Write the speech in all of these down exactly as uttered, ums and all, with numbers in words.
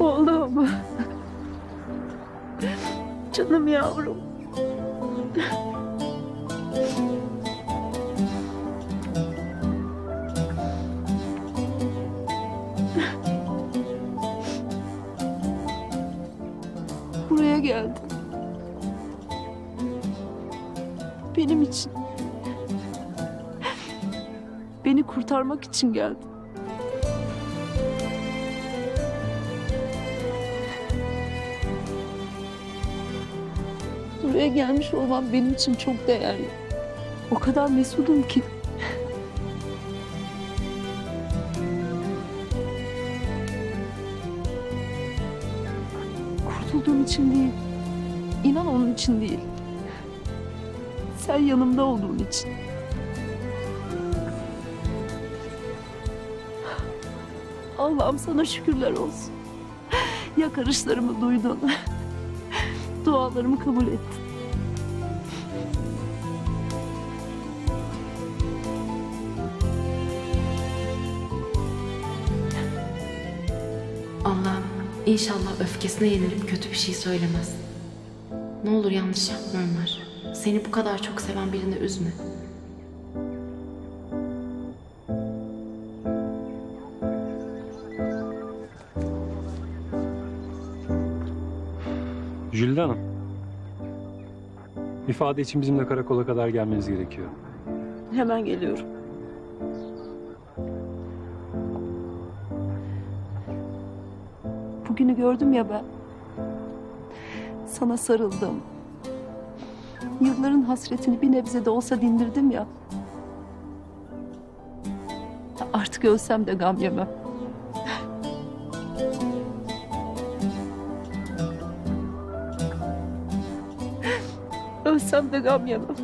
Oğlum. Canım yavrum. Buraya geldim. Benim için. Beni kurtarmak için geldim. Buraya gelmiş olmam benim için çok değerli. O kadar mesulum ki. Kurtulduğum için değil. İnan onun için değil. Sen yanımda olduğun için. Allah'ım sana şükürler olsun. Yakarışlarımı duydun. Dualarımı kabul ettin. Allah'ım inşallah öfkesine yenilip kötü bir şey söylemez. Ne olur yanlış yapma Ömer. Seni bu kadar çok seven birini üzme. Jülide Hanım, ifade için bizimle karakola kadar gelmeniz gerekiyor. Hemen geliyorum. Bugünü gördüm ya ben. Sana sarıldım. Yılların hasretini bir nebze de olsa dindirdim ya. Artık ölsem de gam yemem. Ölsem de gam yemem.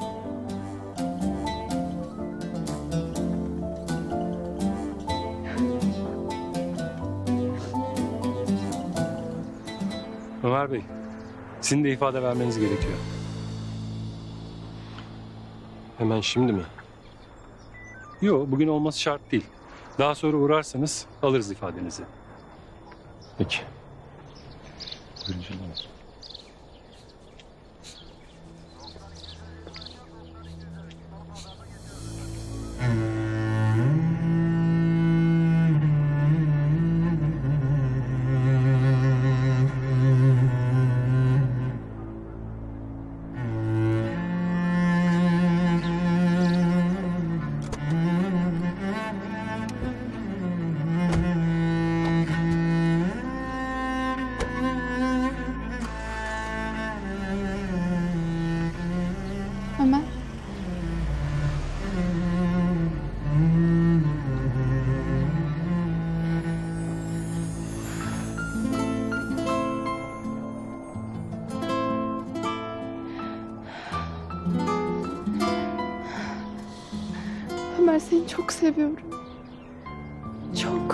Ömer Bey, sizin de ifade vermeniz gerekiyor. Hemen şimdi mi? Yok, bugün olması şart değil. Daha sonra uğrarsanız alırız ifadenizi. Peki. Buyurun Jülide Hanım. Ömer. Ömer seni çok seviyorum. Çok.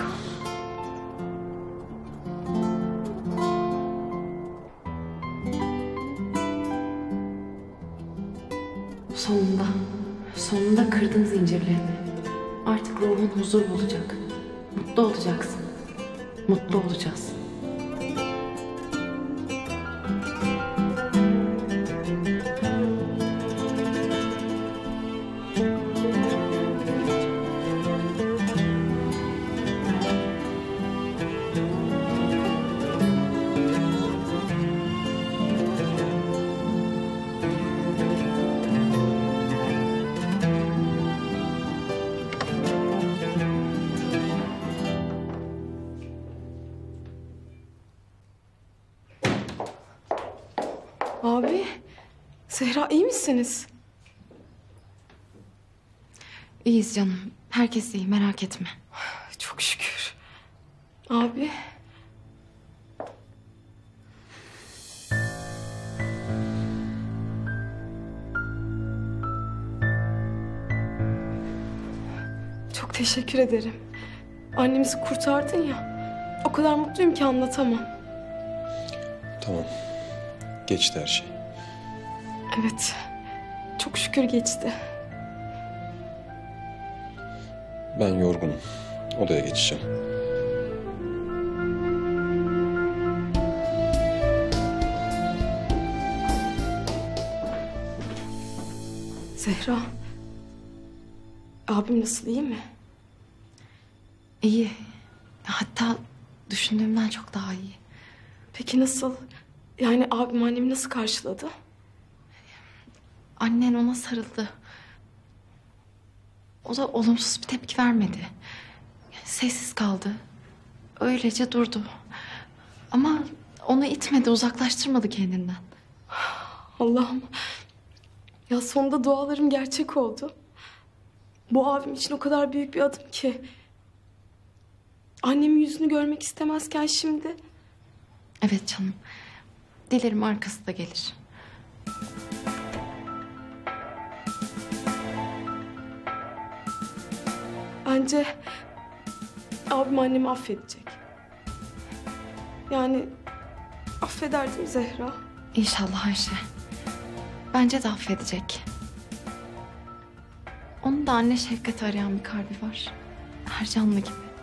Sonunda, sonunda kırdın zincirlerini. Artık ruhun huzur bulacak. Mutlu olacaksın. Mutlu olacağız. Abi, Zehra iyi misiniz? İyiyiz canım. Herkes iyi, merak etme. Çok şükür. Abi. Çok teşekkür ederim. Annemizi kurtardın ya. O kadar mutluyum ki anlatamam. Tamam. Geçti her şey. Evet. Çok şükür geçti. Ben yorgunum. Odaya geçeceğim. Zehra. Abim nasıl, iyi mi? İyi. Hatta düşündüğümden çok daha iyi. Peki nasıl? Yani abim annemi nasıl karşıladı? Annen ona sarıldı. O da olumsuz bir tepki vermedi. Sessiz kaldı. Öylece durdu. Ama onu itmedi, uzaklaştırmadı kendinden. Allah'ım. Ya sonunda dualarım gerçek oldu. Bu abim için o kadar büyük bir adım ki. Annemin yüzünü görmek istemezken şimdi... Evet canım. Dilerim arkası da gelir. Bence abim annemi affedecek. Yani affederdim Zehra. İnşallah Ayşe. Bence de affedecek. Onun da anne şefkati arayan bir kalbi var. Her canlı gibi.